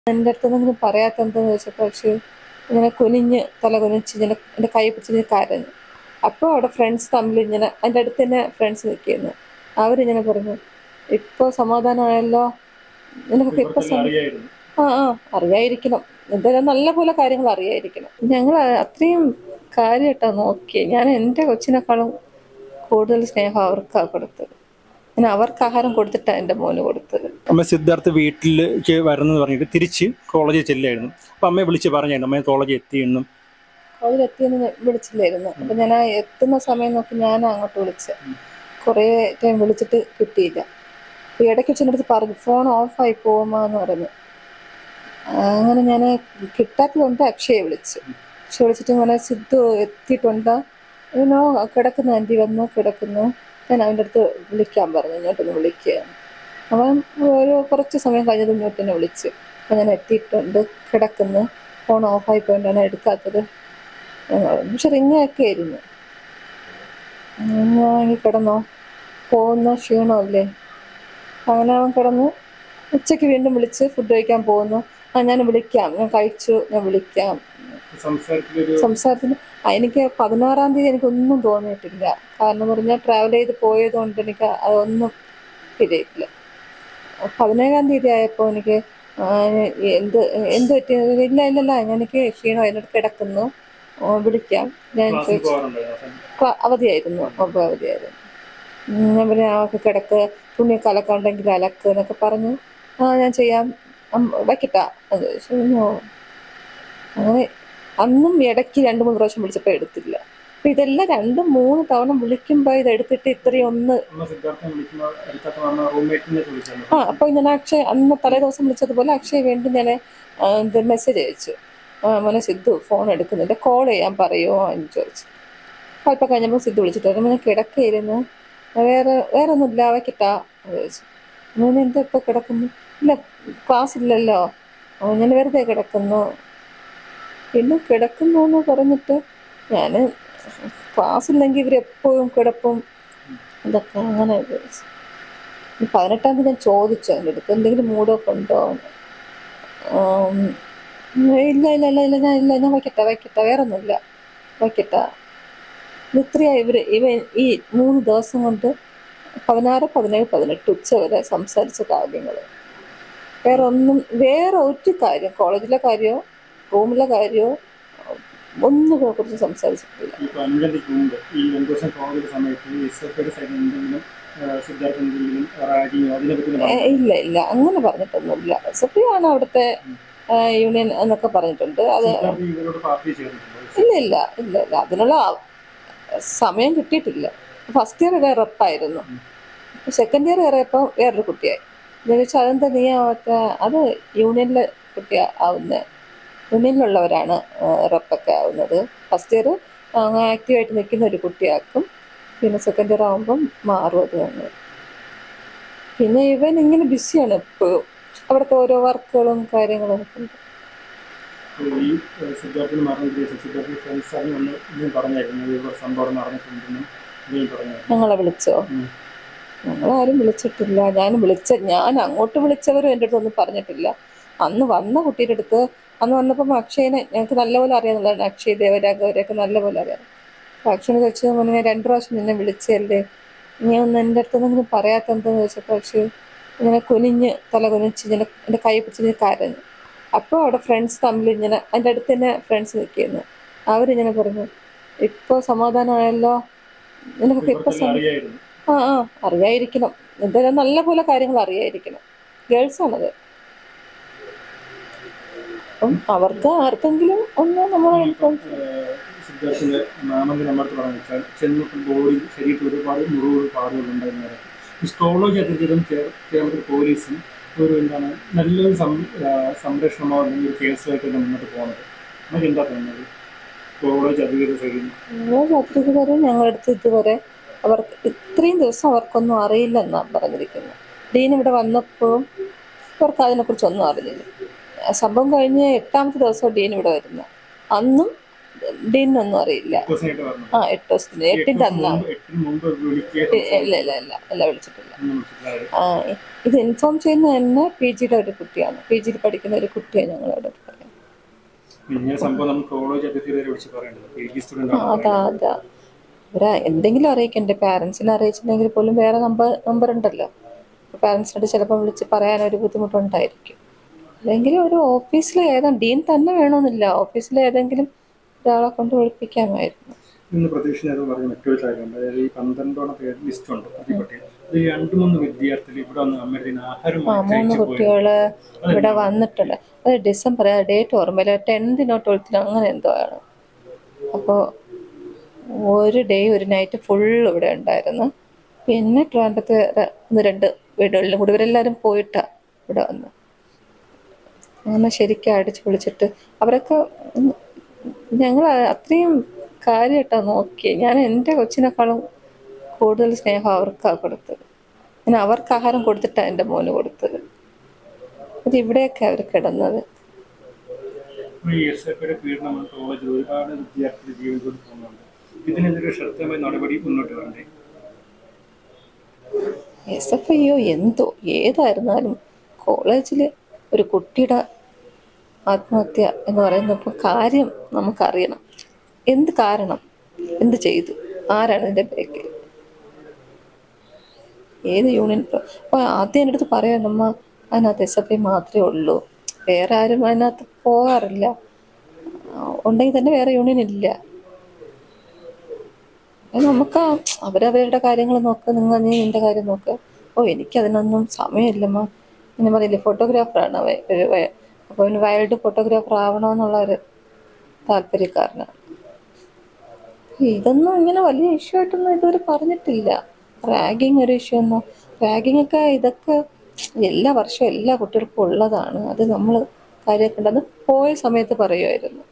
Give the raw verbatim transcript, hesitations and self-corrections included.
എൻ്റെ അടുത്ത് എന്തെങ്കിലും പറയാത്തെന്തെന്ന് ചോദിച്ചപ്പോൾ പക്ഷേ ഇങ്ങനെ കുനിഞ്ഞ് തല കുനിച്ച് ഇങ്ങനെ എൻ്റെ കൈ പിടിച്ച് കരഞ്ഞു. അപ്പോൾ അവിടെ ഫ്രണ്ട്സ് തമ്മിൽ ഇങ്ങനെ എൻ്റെ അടുത്ത് തന്നെ ഫ്രണ്ട്സ് നിൽക്കുന്നു. അവരിങ്ങനെ പറഞ്ഞു, ഇപ്പോൾ സമാധാനമായല്ലോ, നിനക്കൊക്കെ ഇപ്പം ആ ആ അറിയായിരിക്കണം, എന്തായാലും നല്ല പോലെ കാര്യങ്ങൾ അറിയായിരിക്കണം. ഞങ്ങൾ അത്രയും കാര്യമായിട്ടാണ് നോക്കിയത്. ഞാൻ എൻ്റെ കൊച്ചിനേക്കാളും കൂടുതൽ സ്നേഹം അവർക്കാണ് കൊടുത്തത്. ഞാൻ അവർക്ക് ആഹാരം കൊടുത്തിട്ടാണ് എൻ്റെ മോന് കൊടുത്തത്. അമ്മ സിദ്ധാർത്ഥ് വീട്ടിലേക്ക് വരുന്നത് പറഞ്ഞിട്ട് തിരിച്ച് കോളേജിൽ ചെല്ലായിരുന്നു. അപ്പം അമ്മയെ വിളിച്ച് പറഞ്ഞായിരുന്നു അമ്മയെ കോളേജിൽ എത്തിയെന്നും. കോളേജിൽ എത്തിയെന്ന് വിളിച്ചില്ലായിരുന്നു. അപ്പം ഞാൻ ആ എത്തുന്ന സമയം നോക്കി ഞാൻ അങ്ങോട്ട് വിളിച്ച് കുറേ ടൈം വിളിച്ചിട്ട് കിട്ടിയില്ല. അപ്പോൾ ഇടയ്ക്ക് വെച്ച് എൻ്റെ അടുത്ത് പറഞ്ഞു ഫോൺ ഓഫായി പോകുമെന്ന് പറഞ്ഞു. അങ്ങനെ ഞാൻ കിട്ടാത്തതുകൊണ്ട് അക്ഷയെ വിളിച്ചു. അക്ഷയെ വിളിച്ചിട്ട് ഇങ്ങനെ സിദ്ധു എത്തിയിട്ടുണ്ടോ, നോ കിടക്കുന്നു ആൻറ്റി വന്നു കിടക്കുന്നു, ഞാൻ അവൻ്റെ അടുത്ത് വിളിക്കാൻ പറഞ്ഞു, ഇങ്ങോട്ടൊന്ന് വിളിക്കുക. അവൻ ഒരു കുറച്ച് സമയം കഴിഞ്ഞത് ഇങ്ങോട്ട് തന്നെ വിളിച്ചു. അപ്പോൾ ഞാൻ എത്തിയിട്ടുണ്ട്, കിടക്കുന്നു, ഫോൺ ഓഫായി പോയിട്ടാണ് എടുക്കാത്തത്. പക്ഷെ റിങ്ങൊക്കെ ആയിരുന്നു. ഞാൻ കിടന്നോ, പോകുന്ന ക്ഷീണമല്ലേ. അങ്ങനെ അവൻ കിടന്നു. ഉച്ചയ്ക്ക് വീണ്ടും വിളിച്ച് ഫുഡ് കഴിക്കാൻ പോകുന്നു. ആ ഞാൻ വിളിക്കാം, ഞാൻ കഴിച്ചു, ഞാൻ വിളിക്കാം. സംസാരത്തിന് എനിക്ക് പതിനാറാം തീയതി എനിക്കൊന്നും തോന്നിയിട്ടില്ല. കാരണം എന്ന് പറഞ്ഞാൽ ട്രാവൽ ചെയ്ത് പോയത് കൊണ്ട് എനിക്ക് അതൊന്നും ശരിയായിട്ടില്ല. പതിനേഴാം തീയതി ആയപ്പോൾ എനിക്ക് എന്ത് എന്ത് പറ്റി, ഇല്ല ഇല്ലല്ല എനിക്ക് ക്ഷീണം എന്നിട്ട് കിടക്കുന്നു, വിളിക്കാം. ഞാൻ അവധിയായിരുന്നു, അപ്പോൾ അവധിയായിരുന്നു. ഞാൻ പറഞ്ഞു അവർക്ക് കിടക്ക്, തുണി കലക്ക ഉണ്ടെങ്കിൽ അലക്ക് എന്നൊക്കെ പറഞ്ഞു. ആ ഞാൻ ചെയ്യാം, വയ്ക്കട്ടാ അത് ചോദിച്ചു. അങ്ങനെ അന്നും ഇടയ്ക്ക് രണ്ട് മൂന്ന് പ്രാവശ്യം വിളിച്ചപ്പോൾ എടുത്തില്ല. അപ്പം ഇതെല്ലാം രണ്ടും മൂന്ന് തവണ വിളിക്കുമ്പോൾ ഇത് എടുത്തിട്ട് ഇത്രയും ഒന്ന് ആ അപ്പോൾ ഞാൻ അക്ഷയ് അന്ന് തലേ ദിവസം വിളിച്ചതുപോലെ അക്ഷയ് വീണ്ടും ഞാൻ ഇത് മെസ്സേജ് അയച്ചു, മോനെ സിദ്ധു ഫോൺ എടുക്കുന്നില്ല, കോൾ ചെയ്യാൻ പറയുമോ എന്ന് ചോദിച്ചു. അല്പം കഴിഞ്ഞപ്പോൾ സിദ്ധു വിളിച്ചിട്ട് പറഞ്ഞു ഞാൻ കിടക്കയിരുന്നു, വേറെ വേറെ ഒന്നുമില്ല വയ്ക്കട്ടാ എന്ന് ചോദിച്ചു. ഞാൻ എന്താ ഇപ്പോൾ കിടക്കുന്നു, ഇല്ല ക്ലാസ് ഇല്ലല്ലോ, ഞാൻ വെറുതെ കിടക്കുന്നു. പിന്നെ കിടക്കുന്നു എന്ന് പറഞ്ഞിട്ട് ഞാൻ ക്ലാസ്സില്ലെങ്കിൽ ഇവരെപ്പോഴും കിടപ്പും ഇതൊക്കെ അങ്ങനെ വിചാരിച്ചു. പതിനെട്ടാം തീയതി ഞാൻ ചോദിച്ചു അതിൻ്റെ അടുത്ത് എന്തെങ്കിലും മൂഡൊക്കെ ഉണ്ടോ എന്ന്. ഇല്ല ഇല്ല ഇല്ല ഇല്ല ഞാൻ ഇല്ല ഞാൻ വയ്ക്കട്ടെ വയ്ക്കട്ടെ വേറെ ഒന്നുമില്ല വയ്ക്കട്ടെ. ഇത്രയാണ് ഇവർ ഇവ ഈ മൂന്ന് ദിവസം കൊണ്ട് പതിനാറ് പതിനേഴ് പതിനെട്ട് ഉച്ച വരെ സംസാരിച്ച കാര്യങ്ങൾ. വേറെ ഒന്നും വേറെ ഒരു കാര്യം കോളേജിലെ കാര്യമോ റൂമിലെ കാര്യമോ ഒന്നും കുറിച്ച് സംസാരിച്ചിട്ടില്ല. ഇല്ല ഇല്ല അങ്ങനെ പറഞ്ഞിട്ടൊന്നുമില്ല. സഫിയാണ് അവിടുത്തെ യൂണിയൻ എന്നൊക്കെ പറഞ്ഞിട്ടുണ്ട്. അത് ഇല്ല ഇല്ല ഇല്ല ഇല്ല അതിനുള്ള സമയം കിട്ടിയിട്ടില്ല. ഫസ്റ്റ് ഇയർ വേറെ റെപ്പായിരുന്നു, സെക്കൻഡ് ഇയർ കയറിയപ്പോൾ വേറൊരു കുട്ടിയായി. എന്ന് വെച്ചാൽ അതെന്താ നീ ആവാത്ത, അത് യൂണിയനിലെ കുട്ടി ആവുന്നത്, യൂണിയനിലുള്ളവരാണ് റെപ്പൊക്കെ ആവുന്നത്. ഫസ്റ്റ് ഇയർ ആക്റ്റീവായിട്ട് നിൽക്കുന്ന ഒരു കുട്ടിയാക്കും, പിന്നെ സെക്കൻഡ് ഇയർ ആകുമ്പം മാറും. അത് തന്നെ. പിന്നെ ഇവൻ ഇങ്ങനെ ബിസിയാണ് എപ്പോഴും, അവിടുത്തെ ഓരോ വർക്കുകളും കാര്യങ്ങളും ഒക്കെ ഉണ്ട്. ഞങ്ങളെ വിളിച്ചോ? ഞങ്ങളാരും വിളിച്ചിട്ടില്ല. ഞാൻ വിളിച്ച ഞാൻ അങ്ങോട്ട് വിളിച്ചവരും എൻ്റെ അടുത്തൊന്നും പറഞ്ഞിട്ടില്ല. അന്ന് വന്ന കുട്ടിയുടെ അടുത്ത് അന്ന് വന്നപ്പം അക്ഷയനെ ഞങ്ങൾക്ക് നല്ലപോലെ അറിയാവുന്നതാണ്, അക്ഷയ് ദേവരാഗ് അവരെയൊക്കെ നല്ലപോലെ അറിയാം. അപ്പോൾ അക്ഷയനെ ചോദിച്ചത് മോനെ ഞാൻ രണ്ട് പ്രാവശ്യം നിന്നെ വിളിച്ചതല്ലേ, നീ ഒന്ന് എൻ്റെ അടുത്ത് എന്തെങ്കിലും പറയാത്തെന്തെന്ന് ചോദിച്ചപ്പോൾ അക്ഷയ് ഇങ്ങനെ കുനിഞ്ഞ് തല കുനിച്ച് ഇങ്ങനെ എൻ്റെ കൈ പിടിച്ച് കരഞ്ഞു. അപ്പോൾ അവിടെ ഫ്രണ്ട്സ് തമ്മിൽ ഇങ്ങനെ എൻ്റെ അടുത്ത് തന്നെ ഫ്രണ്ട്സ് നിൽക്കുന്നു. അവരിങ്ങനെ പറഞ്ഞു, ഇപ്പോൾ സമാധാനമായല്ലോ, നിനക്കൊക്കെ ഇപ്പം ആ ആ അറിയായിരിക്കണം, എന്തായാലും നല്ല പോലെ കാര്യങ്ങൾ അറിയായിരിക്കണം. ഗേൾസാണത്. അപ്പം അവർക്ക് ആർക്കെങ്കിലും ഒന്ന് നമ്മളെ ഒരുപാട് മുറിവ് പാടുകളുണ്ടായിരുന്നു. ഹിസ്റ്റോളജി അധികൃതരും കേരളത്തിൽ പോലീസും ഒരു എന്താണ് നല്ലൊരു സംരക്ഷണമോ അല്ലെങ്കിൽ ഒരു കേസുമായിട്ട് മുന്നോട്ട് പോകുന്നത്. നമുക്ക് എന്താ തോന്നുന്നത്? കോളേജ് അധികൃതർ കോളേജ് അധികൃതരും ഞങ്ങളടുത്ത് ഇതുവരെ അവർക്ക് ഇത്രയും ദിവസം അവർക്കൊന്നും അറിയില്ലെന്നാണ് പറഞ്ഞിരിക്കുന്നത്. ഡീൻ ഇവിടെ വന്നപ്പോഴും അവർക്ക് അതിനെക്കുറിച്ചൊന്നും അറിഞ്ഞില്ല. സംഭവം കഴിഞ്ഞ് എട്ടാമത്തെ ദിവസം ഡീൻ ഇവിടെ വരുന്നത്. അന്നും ഡീനൊന്നും അറിയില്ല. ദിവസമായിട്ട് പറഞ്ഞു ആ എട്ട് ദിവസത്തിന് ഈ എട്ട് എട്ടിൻ്റെ ദിവസം അന്നാണ്. മുമ്പ് എട്ടിന് മുമ്പ് വിളിക്കുക ഇല്ല ഇല്ല ഇല്ല ഇല്ല വിളിച്ചിട്ടില്ല. ഒന്നും വിളിച്ചിട്ടില്ല. ആ ഇത് ഇൻഫോം ചെയ്യുന്നത് തന്നെ പി ജിയുടെ ഒരു കുട്ടിയാണ്, പി ജിയിൽ പഠിക്കുന്ന ഒരു കുട്ടിയാണ് ഞങ്ങളോട് പറയാം. ഇങ്ങനെ സംഭവം നമുക്ക് കോളേജ് അധികൃതരെ വിളിച്ച് പറയേണ്ടത് പി ജി സ്റ്റുഡൻ്റ് ആ ആണ് അതാ അതാ ഇവരെ എന്തെങ്കിലും അറിയിക്കണ്ടേ? പാരൻസിനെ അറിയിച്ചില്ലെങ്കിൽ പോലും വേറെ നമ്പർ നമ്പർ ഉണ്ടല്ലോ. പാരൻസിനോട് ചിലപ്പോൾ വിളിച്ച് പറയാനൊരു ബുദ്ധിമുട്ടുണ്ടായിരിക്കും. അല്ലെങ്കിൽ ഒരു ഓഫീസിൽ ഏതാണ് ഡീൻ തന്നെ വേണമെന്നില്ല, ഓഫീസിൽ ഏതെങ്കിലും ഒരാളെ കൊണ്ട് വിളിപ്പിക്കാമായിരുന്നു. ഇന്ന് പ്രതീക്ഷ നേരം പറഞ്ഞ മറ്റൊരു കാര്യമുണ്ട്. അതായത് ഈ പന്ത്രണ്ടോളം പേര് ലിസ്റ്റ് ഉണ്ട് പ്രതിപട്ടിക. ഈ രണ്ട് മൂന്ന് വിദ്യാർത്ഥികൾ ഇവിടെ വന്ന് അമ്മയുടെ ആഹാരം ആ മൂന്ന് കുട്ടികൾ ഇവിടെ വന്നിട്ടുണ്ട്. അത് ഡിസംബർ, ഡേറ്റ് ഓർമ്മയില്ല, ടെൻത്തിനോ ട്വൽത്തിനോ അങ്ങനെ എന്തോ ആണ്. അപ്പോൾ ഒരു ഡേ ഒരു നൈറ്റ് ഫുൾ ഇവിടെ ഉണ്ടായിരുന്നു. പിന്നെ ട്രിവാൻഡ്രത്ത് ഒന്ന് രണ്ട് വീടുകളിലും കൂടി ഇവരെല്ലാവരും പോയിട്ടാണ് ഇവിടെ വന്ന് അങ്ങനെ ശരിക്കും അടിച്ച് പൊളിച്ചിട്ട് അവരൊക്കെ ഞങ്ങൾ അത്രയും കാര്യമായിട്ടാണ് നോക്കിയത്. ഞാൻ എൻ്റെ കൊച്ചിനേക്കാളും കൂടുതൽ സ്നേഹം അവർക്കാണ് കൊടുത്തത്. ഞാൻ അവർക്ക് ആഹാരം കൊടുത്തിട്ടാണ് എൻ്റെ മോന് കൊടുത്തത്. അത് ഇവിടെയൊക്കെ അവർ കിടന്നത്. ഒരുപാട് വിദ്യാർത്ഥികൾ ജീവിതത്തിൽ പോകുന്നുണ്ട്. ഇതിനെതിരെ ശക്തമായ നടപടി മുന്നോട്ട് വരണ്ടേ? എസ് എഫ് ഐയോ എന്തോ ഏതായിരുന്നാലും കോളേജിൽ ഒരു കുട്ടിയുടെ ആത്മഹത്യ എന്ന് പറയുന്നപ്പോൾ കാര്യം നമുക്കറിയണം. എന്ത് കാരണം, എന്ത് ചെയ്തു, ആരാണ് ഇതിൻ്റെ ബാക്കിൽ, ഏത് യൂണിയൻ. അപ്പോൾ ആദ്യം എൻ്റെ അടുത്ത് പറയാം, നമ്മ അതിനകത്ത് എസ് എഫ് ഐ മാത്രമേ ഉള്ളൂ, വേറെ ആരും അതിനകത്ത് പോകാറില്ല, ഉണ്ടെങ്കിൽ തന്നെ വേറെ യൂണിയൻ ഇല്ല. നമുക്ക് അവരവരുടെ കാര്യങ്ങൾ നോക്കുക, നിങ്ങൾ നീ നിൻ്റെ കാര്യം നോക്കുക. ഓ എനിക്കതിനൊന്നും സമയമില്ലമ്മ. ഞാൻ പറയില്ലേ ഫോട്ടോഗ്രാഫറാണ് അവൻ, അപ്പോൾ അവന് വൈൽഡ് ഫോട്ടോഗ്രാഫർ ആവണമെന്നുള്ളൊരു താല്പര്യക്കാരനാണ്. ഇതൊന്നും ഇങ്ങനെ വലിയ ഇഷ്യൂ ആയിട്ടൊന്നും ഇതുവരെ പറഞ്ഞിട്ടില്ല. റാഗിങ് ഒരു ഇഷ്യൂ ഒന്നും, റാഗിങ് ഒക്കെ ഇതൊക്കെ എല്ലാ വർഷവും എല്ലാ കുട്ടികൾക്കും ഉള്ളതാണ്. അത് നമ്മൾ കാര്യമാക്കേണ്ടത് പോയ സമയത്ത് പറയുമായിരുന്നു.